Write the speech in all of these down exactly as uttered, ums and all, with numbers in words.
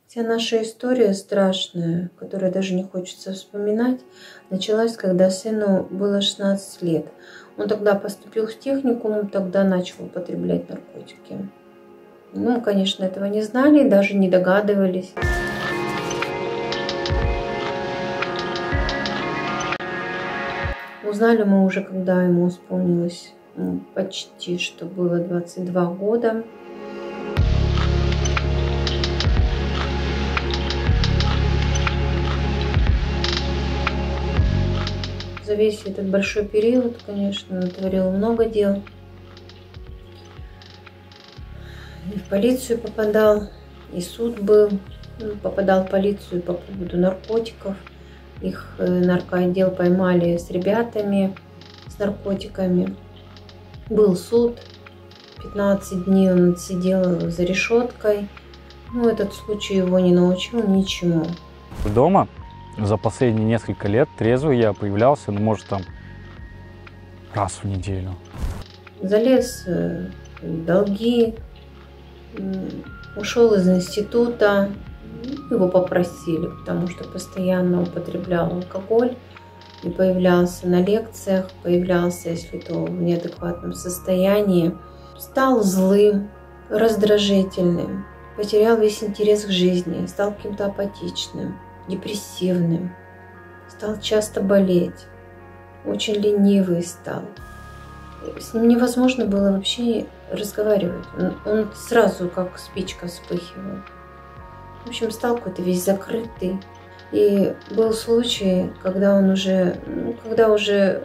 Вся наша история страшная, которую даже не хочется вспоминать, началась, когда сыну было шестнадцать лет. Он тогда поступил в техникум, тогда начал употреблять наркотики. Ну, мы, конечно, этого не знали, даже не догадывались. Узнали мы уже, когда ему исполнилось почти, что было двадцать два года. За весь этот большой период, конечно, натворил много дел. И в полицию попадал, и суд был. Попадал в полицию по поводу наркотиков. Их наркоотдел поймали с ребятами, с наркотиками. Был суд. пятнадцать дней он отсидел за решеткой. Но этот случай его не научил ничему. Дома за последние несколько лет трезвый я появлялся, ну, может, там раз в неделю. Залез в долги, ушел из института. Его попросили, потому что постоянно употреблял алкоголь и появлялся на лекциях, появлялся, если то в неадекватном состоянии. Стал злым, раздражительным, потерял весь интерес к жизни, стал каким-то апатичным, депрессивным, стал часто болеть, очень ленивый стал. С ним невозможно было вообще разговаривать, он, он сразу как спичка вспыхивал. В общем, стал какой-то весь закрытый. И был случай, когда он уже, ну, когда уже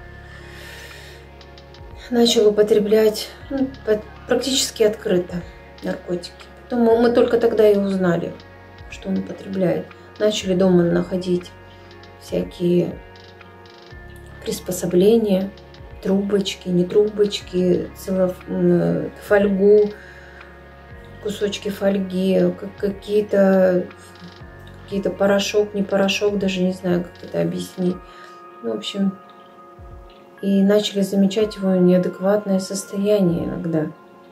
начал употреблять, ну, практически открыто наркотики. Потом мы, мы только тогда и узнали, что он употребляет. Начали дома находить всякие приспособления, трубочки, не трубочки, целую фольгу, кусочки фольги, какие-то какие-то порошок, не порошок, даже не знаю, как это объяснить. Ну, в общем, и начали замечать его неадекватное состояние иногда.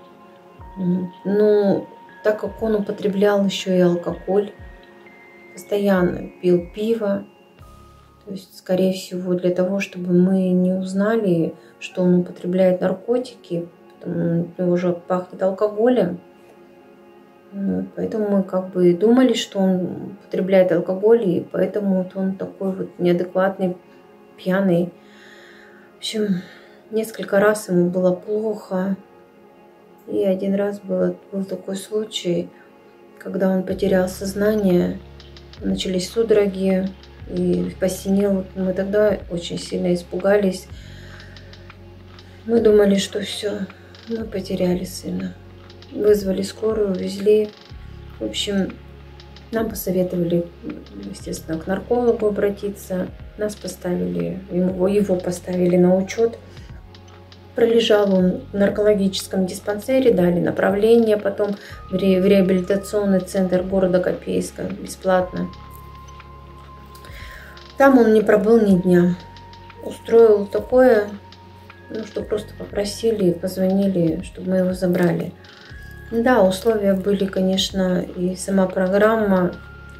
Ну, так как он употреблял еще и алкоголь, постоянно пил пиво, то есть, скорее всего, для того, чтобы мы не узнали, что он употребляет наркотики, потому что уже пахнет алкоголем. Поэтому мы как бы думали, что он употребляет алкоголь, и поэтому вот он такой вот неадекватный, пьяный. В общем, несколько раз ему было плохо. И один раз было, был такой случай, когда он потерял сознание, начались судороги, и посинел. Мы тогда очень сильно испугались. Мы думали, что все, мы потеряли сына. Вызвали скорую, увезли. В общем, нам посоветовали, естественно, к наркологу обратиться. Нас поставили, его, его поставили на учет. Пролежал он в наркологическом диспансере, дали направление потом в, ре, в реабилитационный центр города Копейска бесплатно. Там он не пробыл ни дня. Устроил такое, ну, что просто попросили, позвонили, чтобы мы его забрали. Да, условия были, конечно, и сама программа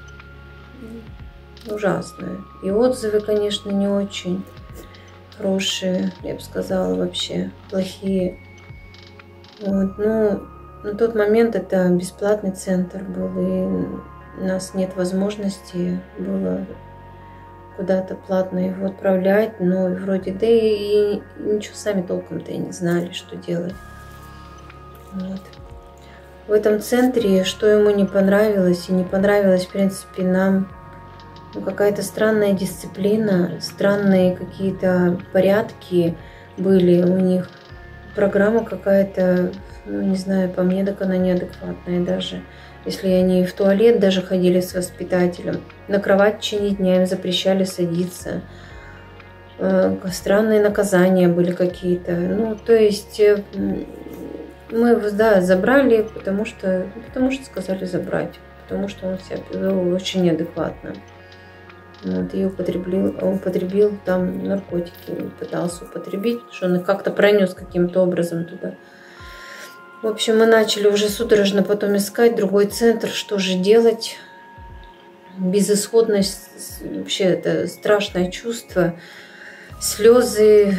ужасная. И отзывы, конечно, не очень хорошие, я бы сказала, вообще плохие. Вот. Но на тот момент это бесплатный центр был, и у нас нет возможности было куда-то платно его отправлять, но вроде, да и, и ничего сами толком-то и не знали, что делать. Вот. В этом центре, что ему не понравилось, и не понравилось, в принципе, нам, ну, какая-то странная дисциплина, странные какие-то порядки были у них. Программа какая-то, ну, не знаю, по мне, так она неадекватная даже. Если они в туалет даже ходили с воспитателем, на кровать в течение дня им запрещали садиться. Странные наказания были какие-то. Ну, то есть мы его, да, забрали, потому что, потому что сказали забрать, потому что он себя повел очень неадекватно. Вот, и употребил, употребил там наркотики, пытался употребить, что он их как-то пронес каким-то образом туда. В общем, мы начали уже судорожно потом искать другой центр, что же делать. Безысходность, вообще это страшное чувство, слезы,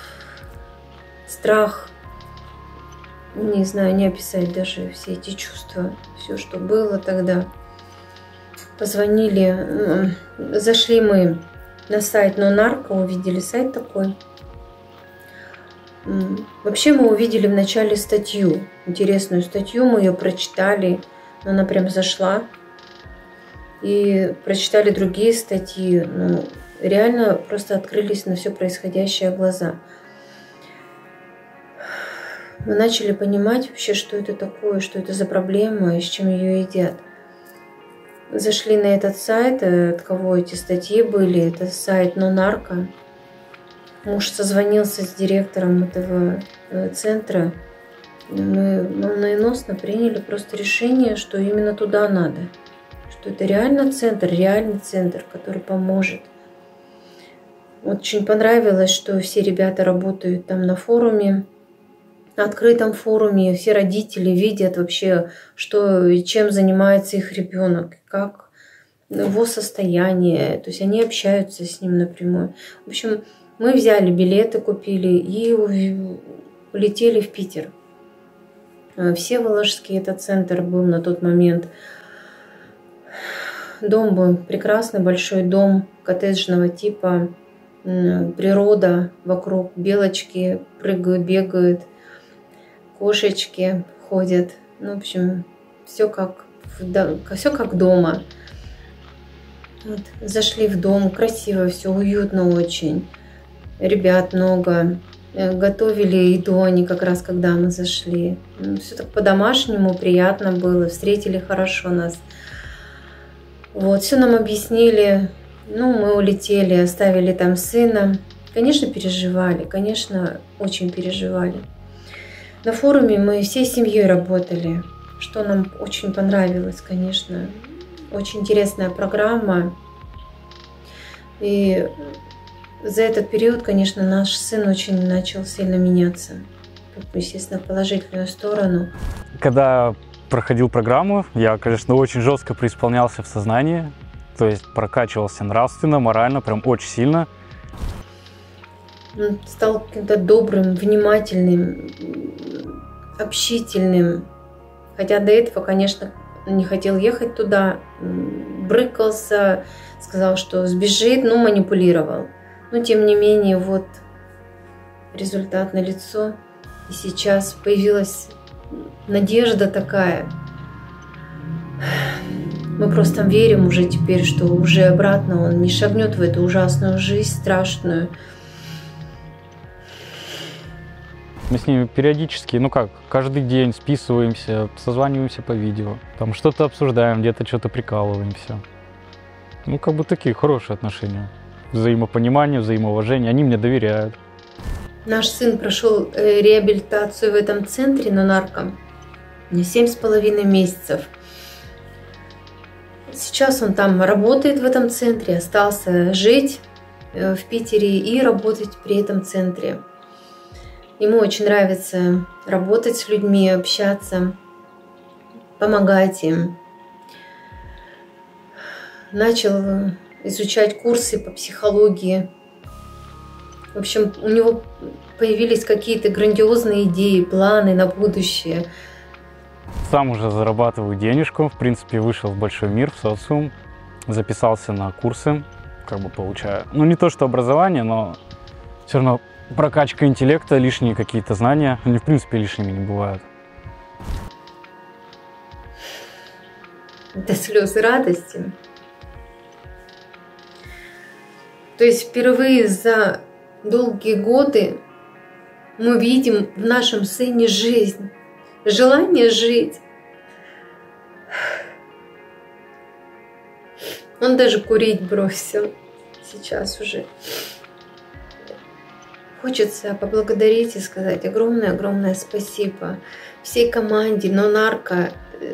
страх. Не знаю, не описать даже все эти чувства, все, что было тогда. Позвонили, зашли мы на сайт NoNarco, увидели сайт такой. Вообще мы увидели в начале статью, интересную статью, мы ее прочитали, она прям зашла. И прочитали другие статьи, ну, реально просто открылись на все происходящее глаза. Мы начали понимать вообще, что это такое, что это за проблема и с чем ее едят. Зашли на этот сайт, от кого эти статьи были, это сайт NoNarco. Муж созвонился с директором этого центра. Мы молниеносно приняли просто решение, что именно туда надо. Что это реально центр, реальный центр, который поможет. Очень понравилось, что все ребята работают там на форуме, на открытом форуме. Все родители видят вообще, что и чем занимается их ребенок, как его состояние. То есть они общаются с ним напрямую. В общем, мы взяли билеты, купили и улетели в Питер. Всеволожский, этот центр был на тот момент. Дом был прекрасный, большой дом коттеджного типа. Природа вокруг, белочки прыгают, бегают, кошечки ходят. Ну, в общем, все как, все как дома. Вот. Зашли в дом, красиво все, уютно очень. Ребят много. Готовили еду они как раз, когда мы зашли. Все так по-домашнему, приятно было. Встретили хорошо нас. Вот, все нам объяснили. Ну, мы улетели, оставили там сына. Конечно, переживали, конечно, очень переживали. На форуме мы всей семьей работали, что нам очень понравилось, конечно. Очень интересная программа. И за этот период, конечно, наш сын очень начал сильно меняться. Естественно, в положительную сторону. Когда проходил программу, я, конечно, очень жестко преисполнялся в сознании. То есть прокачивался нравственно, морально, прям очень сильно. Он стал каким-то добрым, внимательным, общительным. Хотя до этого, конечно, не хотел ехать туда, брыкался, сказал, что сбежит, но манипулировал. Но тем не менее, вот результат налицо. И сейчас появилась надежда такая. Мы просто верим уже теперь, что уже обратно он не шагнет в эту ужасную жизнь, страшную. Мы с ними периодически, ну как, каждый день списываемся, созваниваемся по видео. Там что-то обсуждаем, где-то что-то прикалываемся. Ну как бы такие хорошие отношения. Взаимопонимание, взаимоуважение. Они мне доверяют. Наш сын прошел реабилитацию в этом центре NoNarco семь с половиной месяцев. Сейчас он там работает в этом центре, остался жить в Питере и работать при этом центре. Ему очень нравится работать с людьми, общаться, помогать им. Начал изучать курсы по психологии. В общем, у него появились какие-то грандиозные идеи, планы на будущее. Сам уже зарабатываю денежку, в принципе, вышел в большой мир, в социум, записался на курсы, как бы получаю. Ну, не то что образование, но все равно прокачка интеллекта, лишние какие-то знания, они, в принципе, лишними не бывают. Это слезы радости. То есть впервые за долгие годы мы видим в нашем сыне жизнь, желание жить. Он даже курить бросил сейчас уже. Хочется поблагодарить и сказать огромное-огромное спасибо всей команде NoNarco.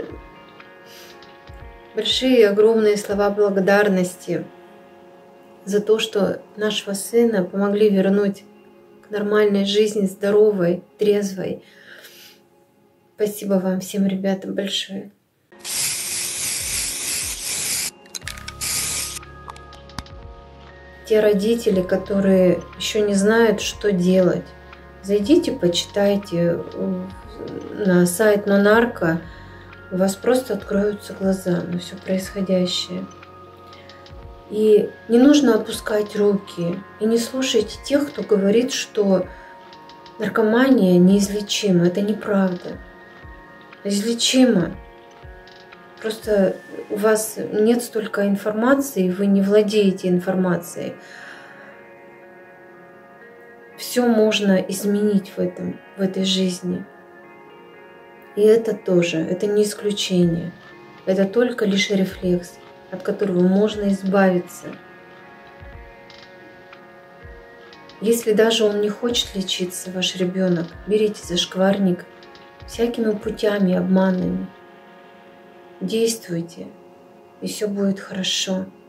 Большие огромные слова благодарности за то, что нашего сына помогли вернуть к нормальной жизни, здоровой, трезвой. Спасибо вам всем, ребята, большое. Те родители, которые еще не знают, что делать, зайдите, почитайте на сайт Нонарко, у вас просто откроются глаза на все происходящее. И не нужно опускать руки, и не слушайте тех, кто говорит, что наркомания неизлечима. Это неправда. Излечима. Просто у вас нет столько информации, вы не владеете информацией. Все можно изменить в этом, в этой жизни. И это тоже, это не исключение. Это только лишь рефлекс, от которого можно избавиться. Если даже он не хочет лечиться, ваш ребенок, берите зашкварник всякими путями, обманными. Действуйте, и все будет хорошо.